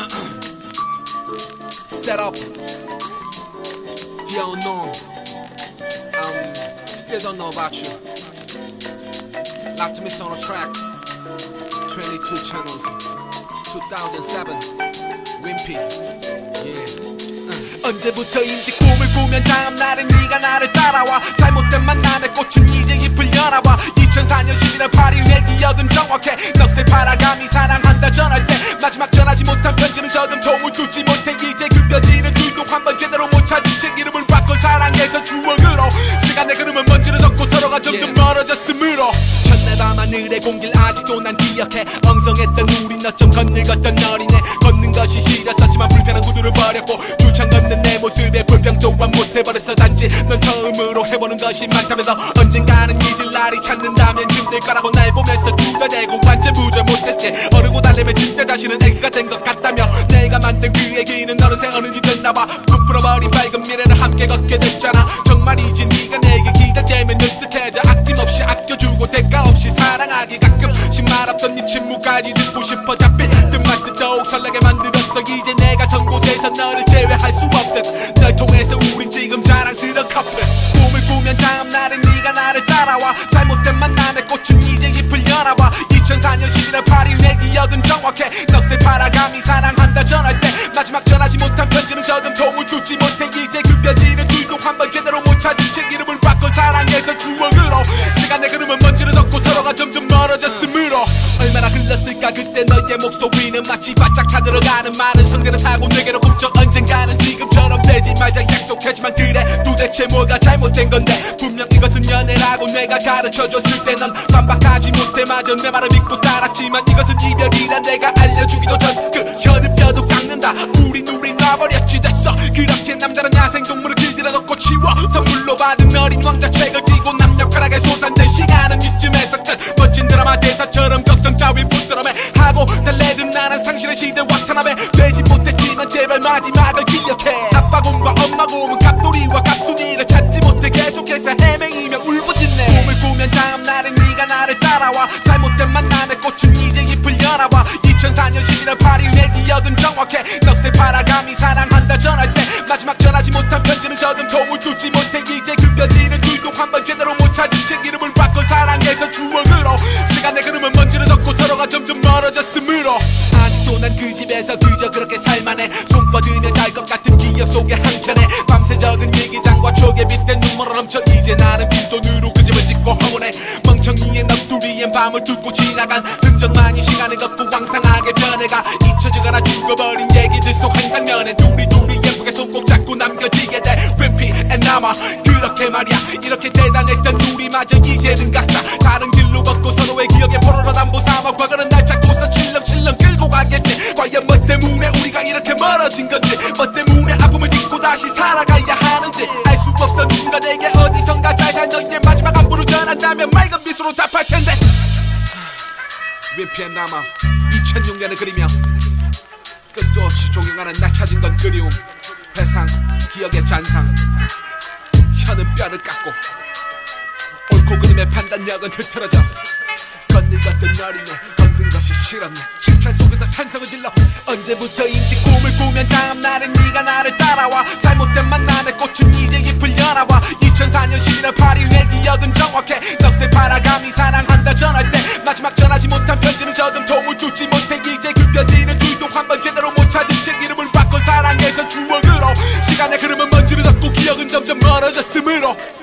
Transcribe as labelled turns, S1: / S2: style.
S1: Set up. The unknown. Still don't know about you. Optimist on the track. 22 channels. 2007. Wimpy. Yeah. 언제부터인지 꿈을 꾸면 다음날엔 네가 나를 따라와. 잘못된 만남의 꽃은 이제 잎을 여나봐. 2004년 11월 8일 내 기억은 정확해. 넋의 바라감이 사랑한다 전할 때 마지막 전하지 못한 편지는 저금통을 두지 못해. 이제 급여지는 줄도 한번 제대로 못 찾은 채 이름을 바꿔 사랑해서 추억으로. 시간의 흐름은 먼지를 덮고 서로가 점점 멀어졌으므로 첫날 밤하늘의 공기를 아직도 난 기억해. 엉성했던 우리 너좀 건늙었던 어린애. 걷는 것이 싫었었지만 불편한 구두를 버렸고 주창 걷는 내 모습에 불평 또한 못해버렸어. 단지 넌 처음으로 해보는 것이 많다면서 언젠가는 잊을 날이 찾는다면 힘들 거라고 날 보면서 두더대고 완전 무절 못했지. 어르고 달래면 진짜 자신은 애기가 된 것 같다며 내가 만든 그 얘기는 어느새 어른이 됐나봐. 부풀어버린 밝은 미래를 함께 걷게 됐잖아. 정말이지 네가 내게 기대되면 느긋해져. 아낌없이 아껴주고 대가 없이 사랑하기 가끔씩 말없던 네 침묵까지 듣고 싶어. 잡힐 듯만 듯 더욱 설레게 만들었어. 이제 내가 선 곳에서 너를 제외할 수 없듯 널 통해서 우린 지금 자랑스러운 커플. 꿈을 꾸면 다음날엔 네가 나를 따라와. 잘못된 만남의 꽃은 이제 잎을 여나봐. 2004년 11월 8일 내 기억은 정확해. 넋의 바라감이 사랑한다 전할 때 마지막 전하지 못한 편지는 저금통을 두지 못해. 이제 급여지는 줄도 한번 제대로 못 찾은 채 이름을 바꿔 사랑해서 추억으로. 시간의 흐름은 먼지를 덮고 서로가 점점 멀어졌으므로 얼마나 흘렀을까 그때 너의 목소리는 마치 바짝 타들어가는 많은 성대를 타고 내게로 훔쳐. 언젠가는 지금처럼 되지 말자 약속했지만 그래 도대체 뭐가 잘못된 건데. 분명 이것은 연애라고 내가 가르쳐줬을 때 넌 반박하지 못해. 마저 내 말을 믿고 따랐지만 이것은 이별이란 내가 알려주기도 전 그 혀를 뼈도 깎는다. 우린 놔버렸지 됐어. 그렇게 남자는 야생동물을 길들여 놓고 치워. 선물로 받은 어린 왕자책을 띄고 남녀가락에 솟아낸 시간은 이쯤에서 끝. 멋진 드라마 대사처럼 걱정 따윈 붙들어매 하고 달래든 나는 상실의 시대 와타나베. 되지 못했지만 제발 마지막을 기억해. 아빠 곰과 엄마 곰은 갑돌이와 갑순이를 찾지 못해 계속해서 헤매이며 울부짖네. 꿈을 꾸면 다음날엔 네가 나를 따라와. 잘못된 만남의 꽃은 이제 잎을 여나봐. 2004년 11월 8일 내 기억은 정확해. 넋의 바라감이 사랑한다 전할 때 마지막 전하지 못한 편지는 저금통을 두지 못해. 이제 급여지는 줄도 한번 제대로 못 찾은 채 이름을 바꿔 사랑해서 추억으로. 시간의 흐름은 먼지를 덮고 서로가 점점 멀어졌으므로 아직도 난 그 집에서 그저 그렇게 살만해. 손 뻗으면 갈 것 같은 기억 속에 한켠에 밤새 적은 일기장과 촉에 빗댄 눈물을 넘쳐. 이제 나는 빈손으로 그 집을 짓고 허문해. 멍청이의 넋두리엔 밤을 뚫고 지나간 흔적만이 시간을 걷고 왕상하게 변해가. 잊혀지거나 죽어버린 얘기들 속 한 장면에 둘이 예쁘게 손 꼭 잡고 남겨지게 돼. Wimpy and Nama. 그렇게 말이야 이렇게 대단했던 우리마저 이제는 각자 다른 길로 걷고 서로의 기억에 포로로 담보 삼아 과거는 날 찾고서 칠렁칠렁 끌고 가겠지. 과연 뭐 때문에 우리가 이렇게 멀어진 건지, 뭐 때문에 아픔을 딛고 다시 살아가야 하는지 알 수 없어. 누군가 내게 어디선가 잘 산 너의 마지막 안부를 전한다면 맑은 미소로 답할 텐데. Wimpy and Nama 2006년을 그리며 끝도 없이 존경하는 나 찾은 건 그리움, 회상, 기억의 잔상. 혀는 뼈를 깎고 옳고 그름의 판단력은 흐트러져. 건늙었던 어린애 건든 것이 싫었네. 칭찬 속에서 찬성을 질러. 언제부터인지 꿈을 꾸면 다음날엔 네가 나를 따라와. 잘못된 만남의 꽃은 이제 잎을 여나봐. 2004년 11월 8일 내 기억은 정확해. 넋의 바라감이 사랑한다 전할 때 마지막 전하지 못한 편지는 저금통을 두지 못해. 이제 급여지는 줄도 한번 제대로 못 찾은 채 이름을 바꿔 사랑해서 추억으로. 시간의 흐름은 먼지를 덮고 기억은 점점 멀어졌으므로